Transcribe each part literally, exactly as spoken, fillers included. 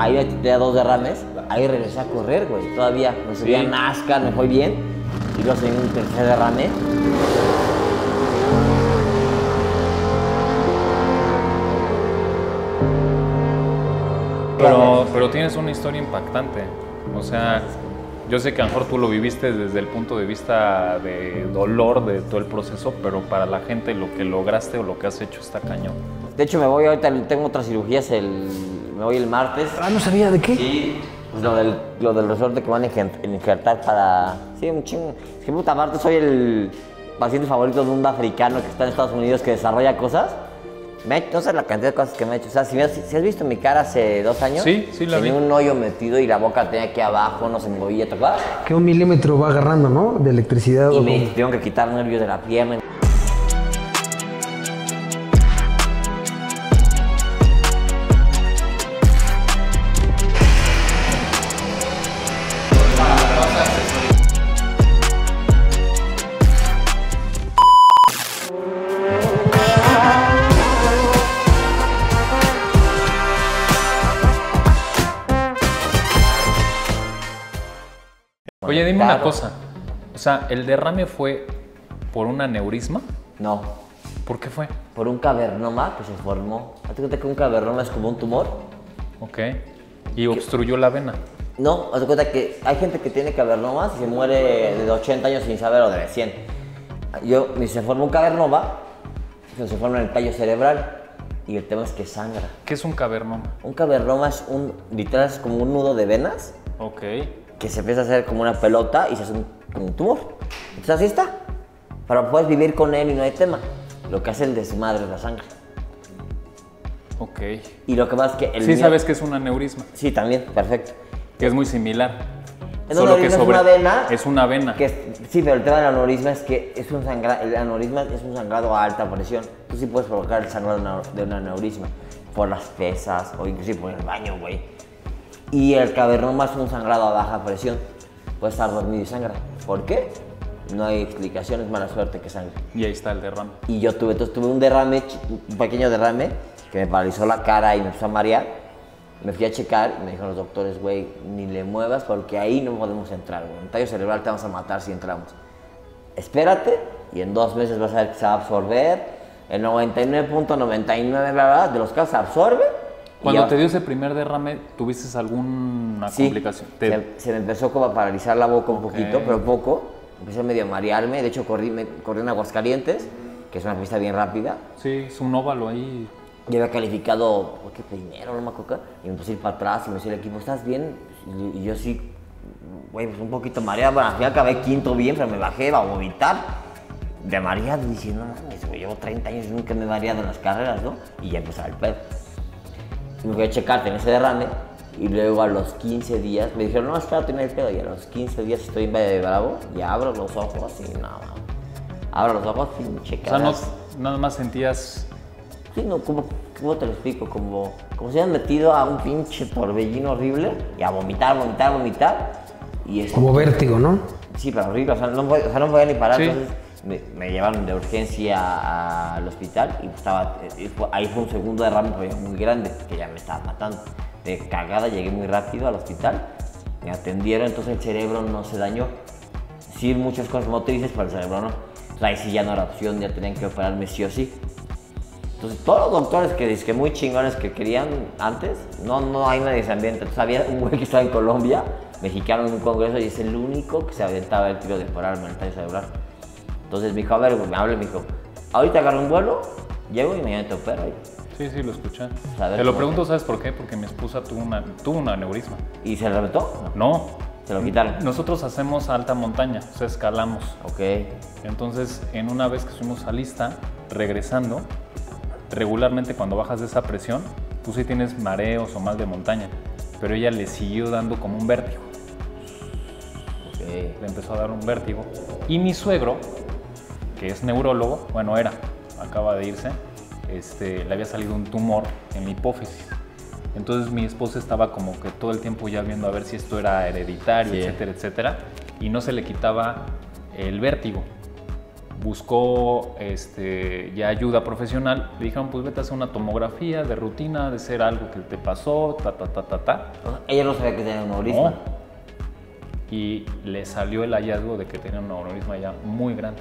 ahí tenía dos derrames, ahí regresé a correr, güey. Todavía me subí a NASCAR, me fue bien. Y luego subí un tercer derrame. Pero, pero tienes una historia impactante. O sea, yo sé que a lo mejor tú lo viviste desde el punto de vista de dolor de todo el proceso, pero para la gente lo que lograste o lo que has hecho está cañón. De hecho, me voy ahorita, tengo otras cirugías, el, me voy el martes. Ah, no sabía de qué. Sí, pues lo del, lo del resorte que van a injertar para... Sí, un chingo. Es que puta, aparte soy el paciente favorito de un africano que está en Estados Unidos que desarrolla cosas. Me ha hecho, no sé la cantidad de cosas que me ha hecho. O sea, si, me, si has visto mi cara hace dos años, sí, sí la tenía vi. un hoyo metido y la boca tenía aquí abajo, no se me movía, ¿te acuerdas? Que un milímetro va agarrando, ¿no? De electricidad. Y o me como... tengo que quitar nervios de la pierna. Oye, dime una cosa. O sea, ¿el derrame fue por un aneurisma? No, ¿Por qué fue? por un cavernoma que se formó. ¿Te cuenta que un cavernoma es como un tumor? Ok. ¿Y obstruyó la vena? No, haz de cuenta que hay gente que tiene cavernomas y se muere de ochenta años sin saber o de cien. Yo, se forma un cavernoma, se forma en el tallo cerebral y el tema es que sangra. ¿Qué es un cavernoma? Un cavernoma es un, literal, es como un nudo de venas Ok. que se empieza a hacer como una pelota y se hace un, como un tumor. Entonces así está. Pero puedes vivir con él y no hay tema. Lo que hace el desmadre es la sangre. Ok. Y lo que pasa es que el Sí mío- sabes que es un aneurisma, Sí, también, perfecto. que es muy similar. El Solo que aneurisma sobre... es una vena. Es una vena. Que es- sí, pero el tema del aneurisma es que es un sangra, el aneurisma es un sangrado a alta presión. Tú sí puedes provocar el sangrado de una- de un aneurisma por las pesas o inclusive por el baño, güey. Y el cavernoma es un sangrado a baja presión. Puede estar dormido y sangra. ¿Por qué? No hay explicación, es mala suerte que sangre. Y ahí está el derrame. Y yo tuve, entonces tuve un derrame, ch- un pequeño derrame, que me paralizó la cara y me empezó a marear. Me fui a checar y me dijeron los doctores, güey, ni le muevas porque ahí no podemos entrar, güey. En tallo cerebral te vamos a matar si entramos. Espérate y en dos meses vas a ver que se va a absorber. El noventa y nueve punto noventa y nueve de los casos se absorbe. y Cuando ya- te dio ese primer derrame, ¿tuviste alguna Sí, complicación? Te- se, se me empezó como a paralizar la boca un poquito, pero poco. Empecé a medio a marearme. De hecho, corrí, me, corrí en Aguascalientes, que es una pista bien rápida. Sí, es un óvalo ahí. Yo había calificado, ¿por qué primero? No me acuerdo. Y me puse a ir para atrás y me decía el equipo, ¿estás bien? Y, y yo sí, güey, pues un poquito mareado. Bueno, al final acabé quinto bien, pero me bajé, iba a vomitar. De mareado, y dije, no mames, güey, llevo treinta años y nunca me he mareado en las carreras, ¿no? Y ya empezaba el pedo. Y me fui a checar, tenía ese derrame. Y luego a los quince días, me dijeron, no, espérate, no hay pedo. Y a los quince días estoy en Valle de Bravo y abro los ojos y nada. Abro los ojos y pinche O sea, no, caras. nada más sentías... Sí, no, ¿cómo, cómo te lo explico? Como, como si hubieran metido a un pinche torbellino horrible y a vomitar, vomitar, vomitar. Y es, Como vértigo, ¿no? sí, pero horrible, o sea, no podía, o sea, no podía ni parar. Sí. Entonces me, me llevaron de urgencia a- al hospital y estaba, y fue- ahí fue un segundo derrame pero ya muy grande, que ya me estaba matando. De cagada llegué muy rápido al hospital, me atendieron, entonces el cerebro no se dañó. Sí, muchas cosas motrices, pero el cerebro no. Entonces ahí sí ya no era opción, ya tenían que operarme sí o sí. Entonces, todos los doctores que dicen que muy chingones que querían antes, no, no hay nadie que se ambiente. Entonces, había un güey que estaba en Colombia, mexicano en un congreso, y es el único que se aventaba el tiro de operarme el tallo cerebral. Entonces, me dijo, a ver, me habla y me dijo, ahorita agarro un vuelo, llego y mañana te opero. Y, Sí, sí, lo escuché. A ver, Te lo ¿cómo? pregunto, ¿sabes por qué? Porque mi esposa tuvo, una, tuvo un aneurisma. ¿Y se reventó? No. Se lo quitaron. Nosotros hacemos alta montaña, o sea, escalamos. Ok. Entonces, en una vez que fuimos a Lista, regresando, regularmente cuando bajas de esa presión, tú sí tienes mareos o más de montaña, pero ella le siguió dando como un vértigo. Ok. Le empezó a dar un vértigo. Y mi suegro, que es neurólogo, bueno, era, acaba de irse, este, le había salido un tumor en la hipófisis. Entonces mi esposa estaba como que todo el tiempo ya viendo a ver si esto era hereditario, Sí. etcétera, etcétera, y no se le quitaba el vértigo. buscó este, ya ayuda profesional. Le dijeron, pues vete a hacer una tomografía de rutina, de ser algo que te pasó, ta, ta, ta, ta, ta. Ella no sabía que tenía un aneurisma. No. Y le salió el hallazgo de que tenía un aneurisma ya muy grande.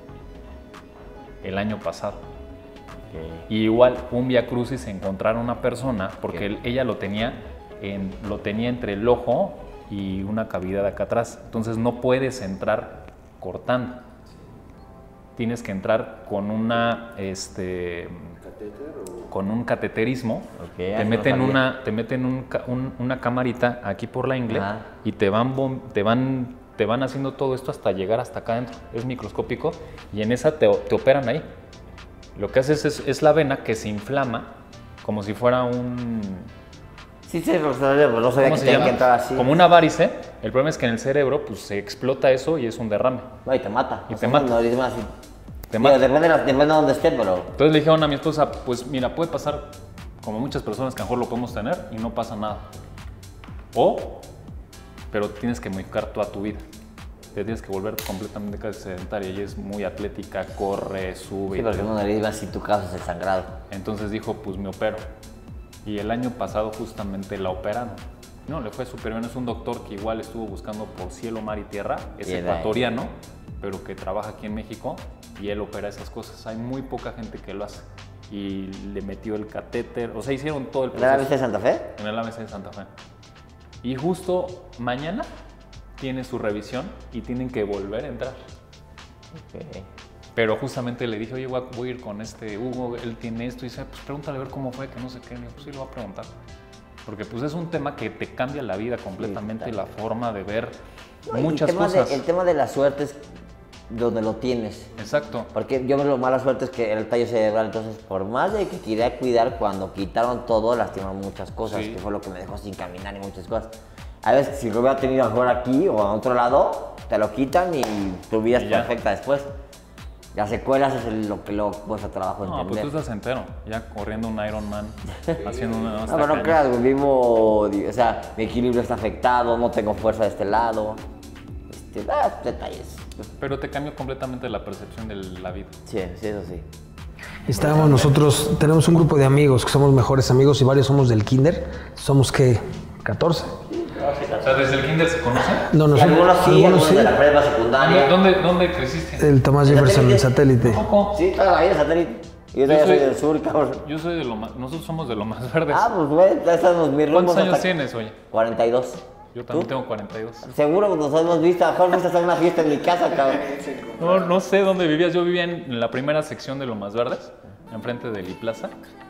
El año pasado. Okay. Y igual, un vía crucis encontraron una persona, porque él- ella lo tenía, en, lo tenía entre el ojo y una cavidad acá atrás. Entonces no puedes entrar cortando. Tienes que entrar con una, este, con un cateterismo. Ok, te, así no meten sabía. una, te meten un ca- un- una camarita aquí por la ingle Ajá. y te van, bom- te, van, te van haciendo todo esto hasta llegar hasta acá adentro. Es microscópico y en esa te, o- te operan ahí. Lo que haces es, es la vena que se inflama como si fuera un... Sí, sí, no sabía, pero no sabía ¿Cómo que se tenía llama? que entrar así. Como una varice. El problema es que en el cerebro pues, se explota eso y es un derrame. No, y te mata. Y O te sea, mata. un aneurisma así. Te Digo, mata. Depende, de la- depende de dónde esté, pero... Entonces le dijeron a mi esposa, pues mira, puede pasar como muchas personas que a lo mejor lo podemos tener y no pasa nada. O, pero tienes que modificar toda tu vida. Te tienes que volver completamente casi sedentaria. Ella es muy atlética, corre, sube. Sí, y porque todo. un aneurisma si tu caso es el sangrado. Entonces dijo, pues me opero. Y el año pasado justamente la operaron. No, le fue súper bien. Es un doctor que igual estuvo buscando por cielo, mar y tierra. Es Y era- ecuatoriano, pero que trabaja aquí en México y él opera esas cosas. Hay muy poca gente que lo hace. Y le metió el catéter, o sea, hicieron todo el ¿En la proceso. vista de Santa Fe? En el A B C de Santa Fe. Y justo mañana tiene su revisión y tienen que volver a entrar. Ok. Pero justamente le dije, oye, voy a, voy a ir con este Hugo, él tiene esto. Y dice, pues pregúntale a ver cómo fue, que no sé qué. Y yo, pues sí, lo voy a preguntar. Porque pues es un tema que te cambia la vida completamente, Sí, la forma de ver No, y muchas el tema cosas. De, el tema de la suerte es donde lo tienes. Exacto. Porque yo lo mala suerte es que era el tallo cerebral, entonces por más de que quería cuidar, cuando quitaron todo, lastimaron muchas cosas, Sí. que fue lo que me dejó sin caminar y muchas cosas. A veces si lo hubiera tenido mejor aquí o en otro lado, te lo quitan y tu vida es Y ya. perfecta después. Las secuelas es el- lo que luego cuesta trabajo No, pues entender. tú estás entero, ya corriendo un Ironman, haciendo una... No, pero no creas, güey, vivo, o sea, mi equilibrio está afectado, no tengo fuerza de este lado. Este, ah, detalles. Pero te cambió completamente la percepción de la vida. Sí, sí, eso sí. Estábamos nosotros, tenemos un grupo de amigos que somos mejores amigos y varios somos del kinder. Somos, ¿qué? ¿catorce? O sea, ¿desde el kinder se conocen? No, no Sí, sé. algunos sí, algunos de la prepa secundaria. ¿Dónde, dónde creciste? El Tomás Jefferson, el satélite. Poco. Sí, toda la vida satélite. Yo todavía soy del sur, cabrón. Yo soy de lo más... Nosotros somos de lo más verdes. Ah, pues güey, ya estamos mis rumbos. ¿Cuántos años hasta- tienes, oye? cuarenta y dos. Yo también ¿Tú? tengo cuarenta y dos. Seguro que nos hemos visto, a lo mejor fuiste a hacer una fiesta en mi casa, cabrón. No, no sé dónde vivías. Yo vivía en la primera sección de Lo Más Verdes, enfrente de Li Plaza.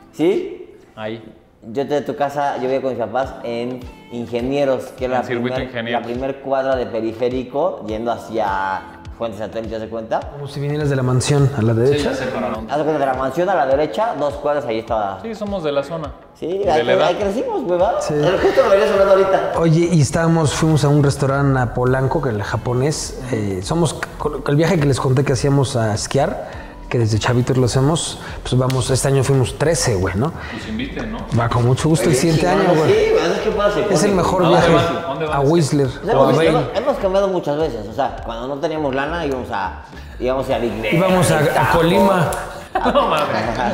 ¿Sí? Ahí. Yo de tu casa, yo vivía con mis papás en Ingenieros, que era En la Circuito primer, Ingenieros. la primer cuadra de periférico, yendo hacia Fuentes Satélite, ¿se cuenta? Como si vinieras de la mansión a la Sí, derecha. ya sé para dónde. Haz de cuenta, de la mansión a la derecha, dos cuadras, ahí estaba. Sí, somos de la zona. Sí, de ahí, la edad. ahí crecimos, güey, ¿va? Sí. Pero justo lo venías hablando ahorita. Oye, y estábamos, fuimos a un restaurante a Polanco, que es el japonés. Eh, somos, con el viaje que les conté que hacíamos a esquiar, que desde chavitos lo hacemos, pues vamos, este año fuimos trece, güey, ¿no? Pues inviten, ¿no? Va con mucho gusto el siguiente Sí, año, bueno, güey. Sí, güey, eso es que puede ser. Es el mejor ¿A dónde viaje van? ¿A dónde van? a Whistler Pues o a hemos, Vail. hemos- hemos cambiado muchas veces, o sea, cuando no teníamos lana íbamos a, íbamos a la iglesia. Íbamos a, a Colima. No mames.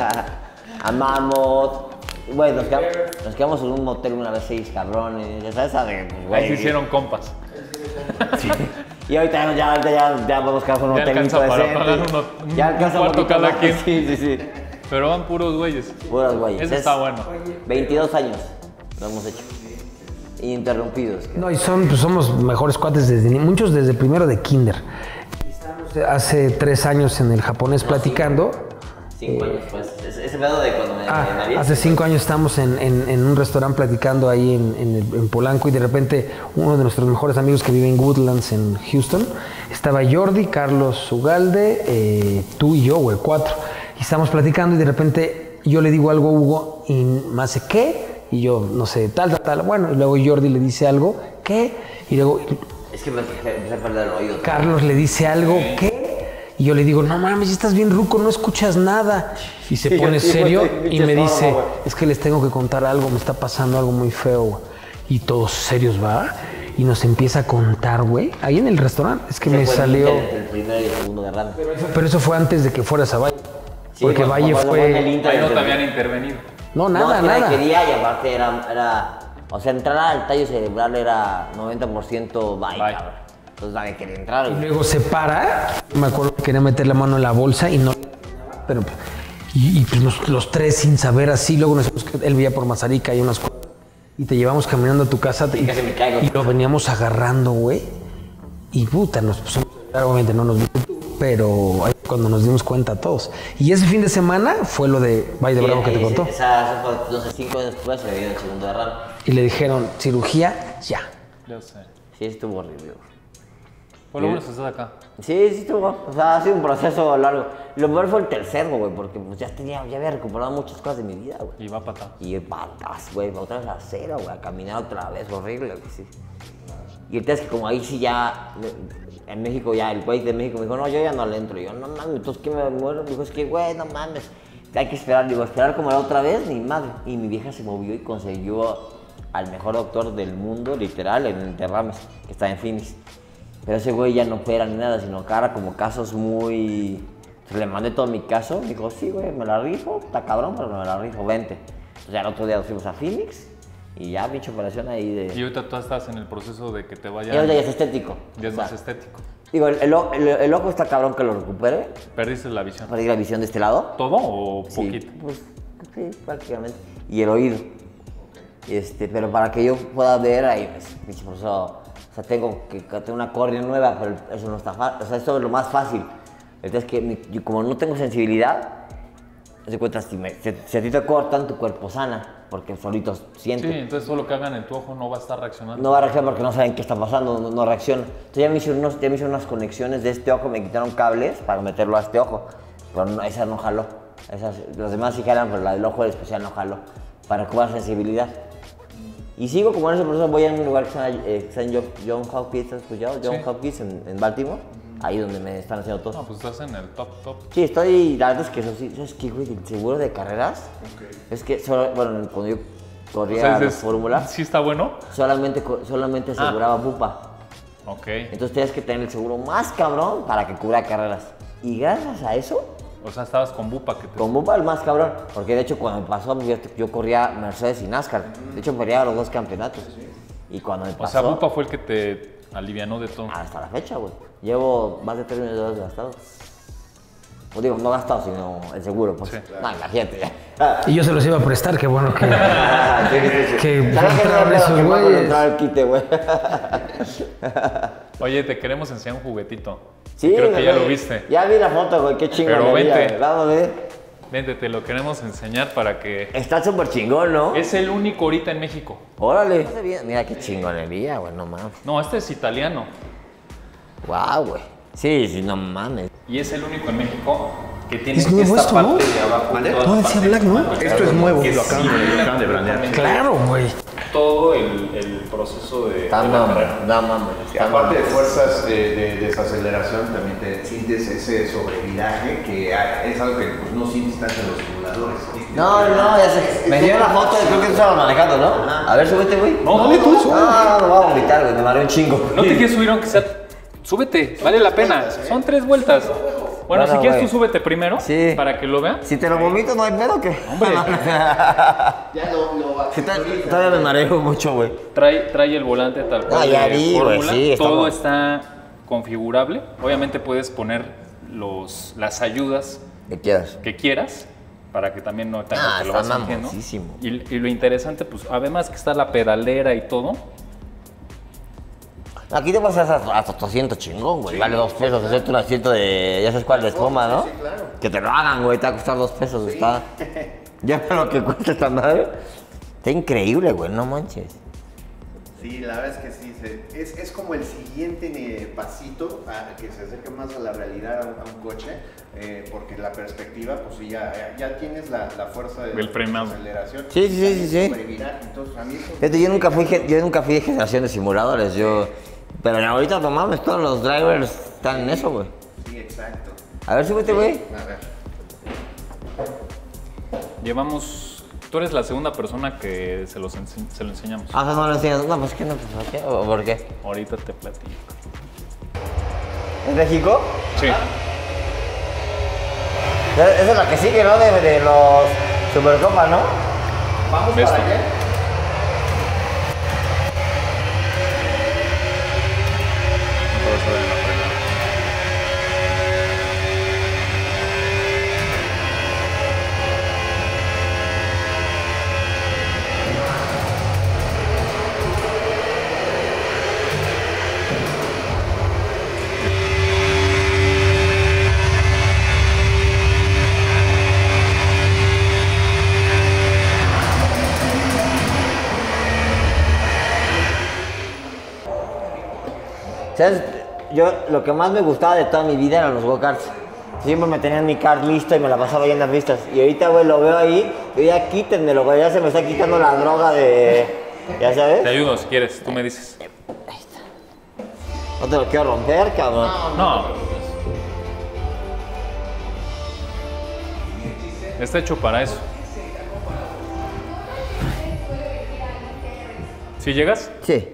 A Mammoth. Güey, nos, quedamos- nos quedamos en un motel una vez seis cabrones, ya sabes, de, pues, güey. Ahí se hicieron compas. Y ahorita ya, ahorita ya, ya vamos a quedar con un Ya hotelito alcanza para decente. pagar uno- un- ya un alcanza cuarto poquito cada más. quien. Sí, sí, sí. Pero van puros güeyes. Puras güeyes. Eso Es está bueno. veintidós años lo hemos hecho. Ininterrumpidos. No, y son, pues somos mejores cuates desde ni- muchos desde primero de kinder. Y estamos hace tres años en el japonés platicando. Cinco años, pues. Ese ese pedo de cuando me, me Ah, mareé. hace cinco años estamos en, en- en un restaurante platicando ahí en, en el- en Polanco y de repente uno de nuestros mejores amigos que vive en Woodlands en Houston, estaba Jordi, Carlos Ugalde, eh, tú y yo, güey, cuatro. Y estamos platicando y de repente yo le digo algo a Hugo y me hace, ¿qué? Y yo, no sé, tal, tal, tal. Bueno, y luego Jordi le dice algo, ¿qué? Y luego Es que me empecé a perder el oído. Carlos le dice algo, ¿qué? Y yo le digo, no mames, ya estás bien ruco, no escuchas nada. Y se Sí, pone sí, serio güey, y pinche me dice, sordo, güey. es que les tengo que contar algo, me está pasando algo muy feo. Y todos serios, ¿va? y nos empieza a contar, güey, ahí en el restaurante. Es que Se me fue salió... entre el primero y el segundo derrame. Pero eso fue antes de que fueras a Valle. Sí, Porque cuando- Valle cuando fue... en el Inter, Ahí no desde- te habían intervenido. No, No, nada, es que nadie nada. quería y aparte era, era... O sea, entrar al tallo cerebral era noventa por ciento bye, Bye. cabrón. Entonces nadie quería entrar, Y güey. luego se para, me acuerdo que quería meter la mano en la bolsa y no... Pero... Y, y pues los, los tres sin saber así, luego nos fuimos, él vivía por Mazarica y unas cosas. Y te llevamos caminando a tu casa y, Casi me caigo. y lo veníamos agarrando, güey. Y puta, nos pusimos a llorar, obviamente no nos viste tú, pero ahí fue cuando nos dimos cuenta todos. Y ese fin de semana fue lo de Valle de Bravo que te Ese- contó. Esa, esa fue, no sé, cinco años después se le dio el segundo derrame. Y le dijeron, cirugía, ya. Ya sé. Sí, estuvo horrible, güey. Por lo menos estás acá. Sí, sí estuvo. O sea, ha sido un proceso largo. Lo peor fue el tercero, güey, porque pues ya tenía, ya había recuperado muchas cosas de mi vida, güey. Y va para acá. Y patas, güey, otra vez a cero, güey, a caminar otra vez, horrible, güey, sí. Y el tema es que como ahí sí ya, en México ya, el güey de México me dijo, no, yo ya no le entro. Y yo, no mames, entonces ¿qué me muero? Me dijo, es que, güey, no mames, hay que esperar. Digo, esperar como la otra vez, ni madre. Y mi vieja se movió y consiguió al mejor doctor del mundo, literal, en derrames, que está en Phoenix. Pero ese güey ya no opera ni nada, sino que ahora como casos muy... Entonces le mandé todo mi caso, me dijo, sí, güey, me la rifo, está cabrón, pero me la rifo, vente. Entonces ya el otro día nos fuimos a Phoenix y ya, pinche operación ahí de... Y ahorita tú estás en el proceso de que te vayan. Y ahorita ya es estético. Ya es O sea, más estético. Digo, el, el, o- el- el ojo está cabrón que lo recupere, ¿Perdiste la visión? para ir la visión de este lado. ¿Todo o Sí, poquito? pues sí, prácticamente. Y el oído. Este, pero para que yo pueda ver ahí, pues, pinche proceso... O sea, tengo que, que tener una córnea nueva, pero eso no está fácil. O sea, eso es lo más fácil. Entonces, que mi- yo como no tengo sensibilidad, te cuenta, si, me- si, si a ti te cortan, tu cuerpo sana, porque solito siente. Sí, entonces todo lo que hagan en tu ojo no va a estar reaccionando. No va a reaccionar porque no saben qué está pasando, no, no reacciona. Entonces ya me, hicieron unos, ya me hicieron unas conexiones de este ojo, me quitaron cables para meterlo a este ojo. Pero no, esa no jaló. Esas, los demás sí jalan, pero la del ojo especial no jaló. Para recuperar sensibilidad. Y sigo como en ese proceso, voy a un lugar que se llama eh, que está en John, John Hopkins, ¿has escuchado? John Sí. Hopkins en, en Baltimore. Ahí donde me están haciendo todo. No, pues estás en el top, top. Sí, estoy, la verdad es que eso sí, ¿sabes qué, güey? El seguro de carreras, es que, solo, bueno, cuando yo O corría sea, la dices, fórmula, ¿sí está bueno? solamente, co- solamente aseguraba Bupa. Ok. Entonces tenías que tener el seguro más cabrón para que cubra carreras. Y gracias a eso, O sea, estabas con Bupa que te... con Bupa el más cabrón. Porque de hecho cuando me pasó, yo, yo corría Mercedes y NASCAR. De hecho peleaba los dos campeonatos. Y cuando me O pasó, sea, Bupa fue el que te alivianó de todo. hasta la fecha, güey. Llevo más de tres millones de dólares gastados. Pues digo, no gastados, sino el seguro, pues. Sí. No, imagínate. Y yo se los iba a prestar, qué bueno que... Sí, sí, sí. Que ¿Sabes qué? entraron No, esos que vamos a güeyes. entrar al quite, güey. Oye, te queremos enseñar un juguetito. Sí, Creo que ya güey. lo viste. Ya vi la foto, güey, qué chingón. Pero vente. Vamos a ver. Vente, te lo queremos enseñar para que... Está súper chingón, ¿no? Es el único ahorita en México. Órale. Mira qué chingonería, güey, no mames. No, este es italiano. Guau, güey. Sí, sí, no mames. Y es el único en México que tiene Es nuevo esta esto, parte ¿no? de abajo. ¿Mande? toda No, la decía parte Black, ¿no? de Esto es nuevo, que lo acaban, sí, lo acaban de brandear. Claro, güey. Todo el, el proceso de... Está de la mames, carrera. da mames. Y está aparte de mames. fuerzas de, de desaceleración, también te sientes ese sobreviraje que hay- es algo que pues, no sientes tanto en los simuladores. No, no, ya sé. Me dio la foto y creo que tú estabas manejando, ¿no? A ver, súbete, güey. No, dale tú, sube. No, no, no, voy a vomitar, güey, me mareé un chingo. No te quieres subir aunque sea... Súbete, vale la pena. Son tres vueltas. Bueno, Bueno, si quieres güey. tú súbete primero Sí. para que lo vean. Si te lo vomito, no hay pedo, ¿qué? Hombre. Ya lo, lo sí, todavía, todavía me mareo mucho, güey. Trae, trae el volante tal cual. Ah, ya de vi, güey, fórmula. sí, Todo estamos- está configurable. Obviamente puedes poner los, las ayudas ¿Qué quieras? que quieras para que también no tengas Ah, que lo está vas sintiendo. mamoncísimo. Y, y lo interesante, pues además que está la pedalera y todo. Aquí te pasas hasta, hasta tu asiento chingón, güey. Vale dos pesos hacerte un asiento de, ya sabes cuál, de espuma, ¿no? Sí, claro. Que te lo hagan, güey, te va a costar dos pesos. Está, ya lo que cuesta esta madre. Está increíble, güey, no manches. Sí, la verdad es que sí, se- es, es como el siguiente eh, pasito a, que se acerca más a la realidad a un, a un coche, eh, porque la perspectiva, pues sí, ya, ya, ya tienes la, la fuerza de El frenado. aceleración. Sí, sí, sí, sí, sí. Sobreviraje, entonces a mí eso- Fíjate, yo nunca fui, ge- yo nunca fui de generación de simuladores, yo... Pero ahorita, no mames, todos los drivers están en eso, güey. Sí, exacto. A ver, súbete, güey. A ver. Llevamos tú eres la segunda persona que se, los ense- se lo enseñamos. Ah, o sea, no lo enseñas. No, pues que no, pues ¿por qué? ¿O por qué? Ahorita te platico. ¿Es México? Sí. Esa es la que sigue, ¿no? De, de los Supercopa, ¿no? Vamos ¿Ves para tú? allá. No vas a ver en la prueba. ¿Sabes? Yo lo que más me gustaba de toda mi vida eran los go-karts. Siempre me tenían mi kart listo y me la pasaba ahí en las pistas. Y ahorita, güey, lo veo ahí, y ya quítenmelo, güey, ya se me está quitando la droga de... ¿Ya sabes? Te ayudo si quieres, tú me dices. No te lo quiero romper, cabrón. No. Está hecho para eso. ¿Sí llegas? Sí.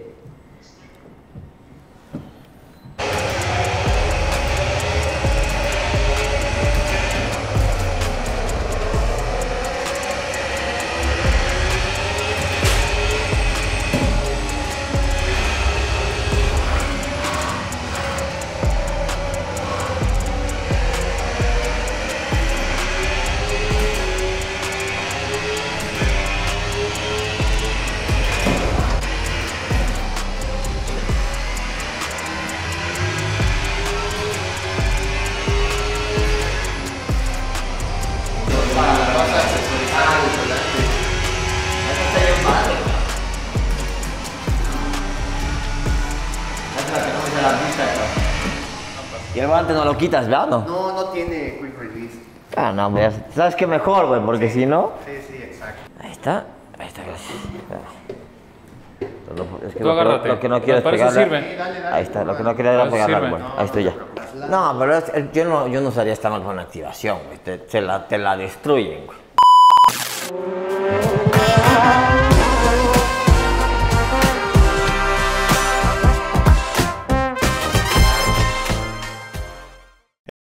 Y el volante no lo quitas, ¿verdad? No. No, no tiene quick release. Ah, no, hombre, ¿sabes qué mejor, güey? Porque si no... Sí, sí, exacto. Ahí está, ahí está, gracias. Lo- Es que Tú lo, agárrate. lo que no quiero es Para eso pegarle. sirve. Ahí está, lo que no quería era Para eso pegarle al sirve. güey. Ahí estoy ya. No, pero es- yo no, yo no usaría esta mal con activación, güey. Te, te la, te la destruyen, güey.